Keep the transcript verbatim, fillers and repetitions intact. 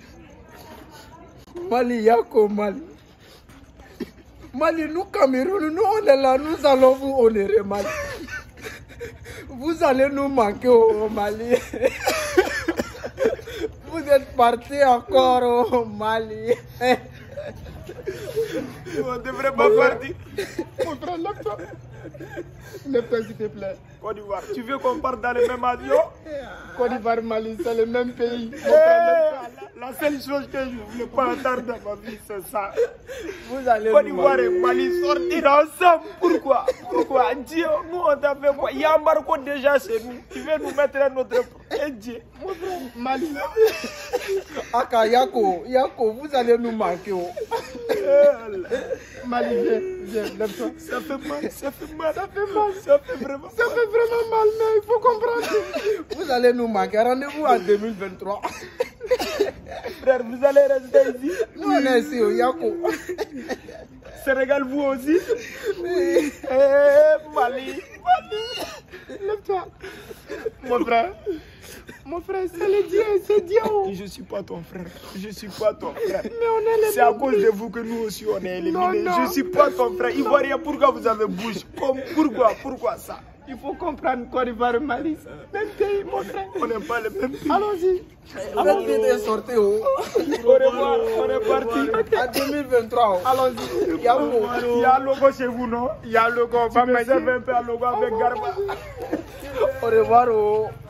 Mali, Yako, Mali. Mali, nous, Cameroun, nous, on est là, nous allons vous honorer, Mali. Vous allez nous manquer au Mali. Vous êtes partis encore au Mali. On devrait pas partir. Mon frère, lève-toi. Lève-toi, s'il te plaît. Côte d'Ivoire, tu veux qu'on parte dans le même avion? Côte d'Ivoire, Mali, c'est le même pays. Mon Hey, frère, la, la seule chose que je ne voulais pas entendre dans ma vie, c'est ça. vous allez Côte nous d'Ivoire et manquer. Mali sortir ensemble. Pourquoi? Pourquoi? Dieu, nous on t'a fait quoi? Il y a un Marco déjà chez nous. Tu veux nous mettre un autre. Et Dieu. Mali. Aka, Yako, Yako, vous allez nous manquer. Oh. Mali, viens, viens, lève-toi. Ça fait mal, ça fait mal. Ça fait mal. Ça fait vraiment Ça fait vraiment mal, mais il faut comprendre. Vous allez nous manquer. Rendez-vous en deux mille vingt-trois. Frère, vous allez rester ici. Nous, on est ici, au Yako. Sénégal, vous aussi. Oui. Eh, Mali, Mali. Lève-toi. Mon frère. Mon frère, c'est le Dieu, c'est Dieu. Je ne suis pas ton frère. Je ne suis pas ton frère. Mais on est les C'est à mêmes. cause de vous que nous aussi on est éliminés. Non, non. Je ne suis pas ton frère. Ivoirien, pourquoi vous avez bouche? Comme, pourquoi? Pourquoi ça? Il faut comprendre Côte d'Ivoire et Mali. Même pays, mon frère. On n'est pas les mêmes pays. Allons-y. Allons-y de sortir. Oh. Au revoir, on est parti. En deux mille vingt-trois. Oh. Allons-y. Yako. Il y a un logo chez vous, non? Il y a le gars, Tu me serves un peu un logo avec Garba. Au revoir. Oh.